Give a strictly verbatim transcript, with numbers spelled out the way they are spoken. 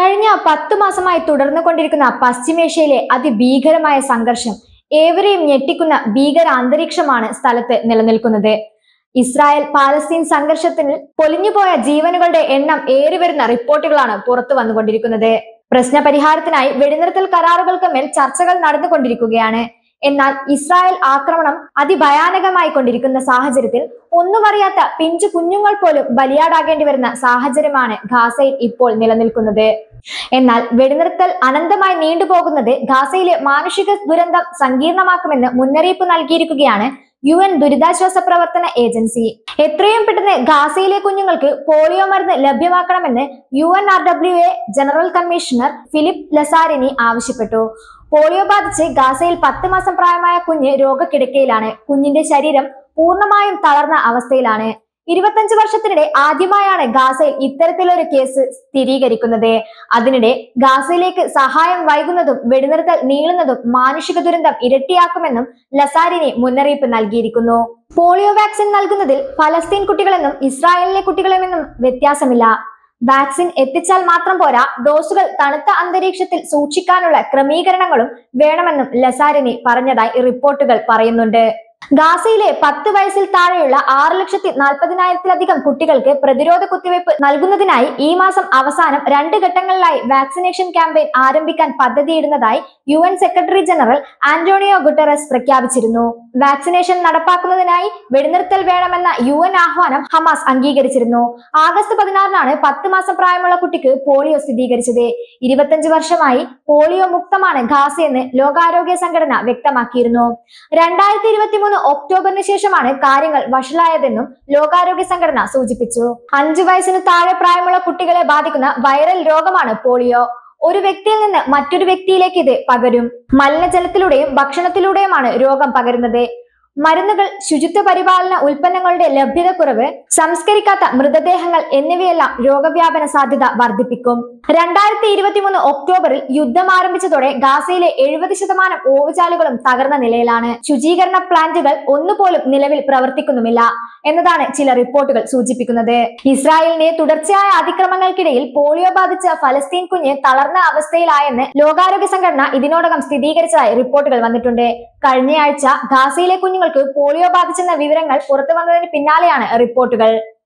കഴിഞ്ഞ പത്തു മാസമായി തുടർന്നുകൊണ്ടിരിക്കുന്ന പശ്ചിമേഷ്യയിലെ അതിഭീകരമായ സംഘർഷം ഏവരെയും ഞെട്ടിക്കുന്ന ഭീകര അന്തരീക്ഷമാണ് സ്ഥലത്ത് നിലനിൽക്കുന്നത്. ഇസ്രായേൽ പാലസ്തീൻ സംഘർഷത്തിൽ പൊലിഞ്ഞുപോയ ജീവനുകളുടെ എണ്ണം ഏറിവരുന്ന റിപ്പോർട്ടുകളാണ് പുറത്തു വന്നുകൊണ്ടിരിക്കുന്നത്. പ്രശ്ന പരിഹാരത്തിനായി വെടിനിർത്തൽ കരാറുകൾക്ക് മേൽ ചർച്ചകൾ നടന്നുകൊണ്ടിരിക്കുകയാണ്. എന്നാൽ ഇസ്രായേൽ ആക്രമണം അതിഭയാനകമായി കൊണ്ടിരിക്കുന്ന സാഹചര്യത്തിൽ ഒന്നും അറിയാത്ത പിഞ്ചു കുഞ്ഞുങ്ങൾ പോലും ബലിയാടാകേണ്ടി വരുന്ന സാഹചര്യമാണ് ഗാസയിൽ ഇപ്പോൾ നിലനിൽക്കുന്നത്. എന്നാൽ വെടിനിർത്തൽ അനന്തമായി നീണ്ടുപോകുന്നത് ഗാസയിലെ മാനുഷിക ദുരന്തം സങ്കീർണമാക്കുമെന്ന് മുന്നറിയിപ്പ് നൽകിയിരിക്കുകയാണ് യു എൻ ദുരിതാശ്വാസ പ്രവർത്തന ഏജൻസി. എത്രയും പെട്ടെന്ന് ഗാസയിലെ കുഞ്ഞുങ്ങൾക്ക് പോളിയോ മരുന്ന് ലഭ്യമാക്കണമെന്ന് U N R W A general commissioner Philippe Lazzarini ആവശ്യപ്പെട്ടു. പോളിയോ ബാധിച്ച് ഗാസയിൽ പത്ത് മാസം പ്രായമായ കുഞ്ഞ് രോഗക്കിടക്കയിലാണ്. കുഞ്ഞിന്റെ ശരീരം പൂർണ്ണമായും തളർന്ന അവസ്ഥയിലാണ്. ഇരുപത്തഞ്ച് വർഷത്തിനിടെ ആദ്യമായാണ് ഗാസയിൽ ഇത്തരത്തിലൊരു കേസ് സ്ഥിരീകരിക്കുന്നത്. അതിനിടെ ഗാസയിലേക്ക് സഹായം വൈകുന്നതും വെടിനിർത്തൽ നീളുന്നതും മാനുഷിക ദുരന്തം ഇരട്ടിയാക്കുമെന്നും ലസാരിനി മുന്നറിയിപ്പ് നൽകിയിരിക്കുന്നു. പോളിയോ വാക്സിൻ നൽകുന്നതിൽ ഫലസ്തീൻ കുട്ടികളെന്നും ഇസ്രായേലിലെ കുട്ടികളെന്നും വ്യത്യാസമില്ല. വാക്സിൻ എത്തിച്ചാൽ മാത്രം പോരാ, ഡോസുകൾ തണുത്ത അന്തരീക്ഷത്തിൽ സൂക്ഷിക്കാനുള്ള ക്രമീകരണങ്ങളും വേണമെന്നും ലസാരിനി പറഞ്ഞതായി റിപ്പോർട്ടുകൾ പറയുന്നുണ്ട്. ഗാസയിലെ പത്ത് വയസ്സിൽ താഴെയുള്ള ആറ് ലക്ഷത്തി നാൽപ്പതിനായിരത്തിലധികം കുട്ടികൾക്ക് പ്രതിരോധ കുത്തിവയ്പ് നൽകുന്നതിനായി ഈ മാസം അവസാനം രണ്ട് ഘട്ടങ്ങളിലായി വാക്സിനേഷൻ ക്യാമ്പയിൻ ആരംഭിക്കാൻ പദ്ധതിയിടുന്നതായി U N secretary general Antonio Guterres പ്രഖ്യാപിച്ചിരുന്നു. വാക്സിനേഷൻ നടപ്പാക്കുന്നതിനായി വെടിനിർത്തൽ വേണമെന്ന യു എൻ ആഹ്വാനം ഹമാസ് അംഗീകരിച്ചിരുന്നു. ആഗസ്റ്റ് പതിനാറിനാണ് പത്ത് മാസം പ്രായമുള്ള കുട്ടിക്ക് പോളിയോ സ്ഥിരീകരിച്ചത്. ഇരുപത്തഞ്ച് വർഷമായി പോളിയോ മുക്തമാണ് ഗാസയെന്ന് ലോകാരോഗ്യ സംഘടന വ്യക്തമാക്കിയിരുന്നു. രണ്ടായിരത്തി ഇരുപത്തി മൂന്ന് ഒക്ടോബറിന് ശേഷമാണ് കാര്യങ്ങൾ വഷളായതെന്നും ലോകാരോഗ്യ സംഘടന സൂചിപ്പിച്ചു. അഞ്ചു വയസ്സിന് താഴെ പ്രായമുള്ള കുട്ടികളെ ബാധിക്കുന്ന വൈറൽ രോഗമാണ് പോളിയോ. ഒരു വ്യക്തിയിൽ നിന്ന് മറ്റൊരു വ്യക്തിയിലേക്ക് ഇത് പകരും. മലിനജലത്തിലൂടെയും ഭക്ഷണത്തിലൂടെയുമാണ് രോഗം പകരുന്നത്. മരുന്നുകൾ, ശുചിത്വ പരിപാലന ഉൽപ്പന്നങ്ങളുടെ ലഭ്യതക്കുറവ്, സംസ്കരിക്കാത്ത മൃതദേഹങ്ങൾ എന്നിവയെല്ലാം രോഗവ്യാപന സാധ്യത വർദ്ധിപ്പിക്കും. രണ്ടായിരത്തി ഇരുപത്തി മൂന്ന് ഒക്ടോബറിൽ യുദ്ധം ആരംഭിച്ചതോടെ ഗാസയിലെ എഴുപത് ശതമാനം ഓവുചാലുകളും തകർന്ന നിലയിലാണ്. ശുചീകരണ പ്ലാന്റുകൾ ഒന്നുപോലും നിലവിൽ പ്രവർത്തിക്കുന്നുമില്ല എന്നതാണ് ചില റിപ്പോർട്ടുകൾ സൂചിപ്പിക്കുന്നത്. ഇസ്രായേലിന്റെ തുടർച്ചയായ അതിക്രമങ്ങൾക്കിടയിൽ പോളിയോ ബാധിച്ച ഫലസ്തീൻ കുഞ്ഞ് തളർന്ന അവസ്ഥയിലായെന്ന് ലോകാരോഗ്യ സംഘടന ഇതിനോടകം സ്ഥിരീകരിച്ചതായി റിപ്പോർട്ടുകൾ വന്നിട്ടുണ്ട്. കഴിഞ്ഞയാഴ്ച ഗാസയിലെ കുഞ്ഞുങ്ങൾക്ക് പോളിയോ ബാധിച്ചെന്ന വിവരങ്ങൾ പുറത്തു വന്നതിന് പിന്നാലെയാണ് റിപ്പോർട്ടുകൾ.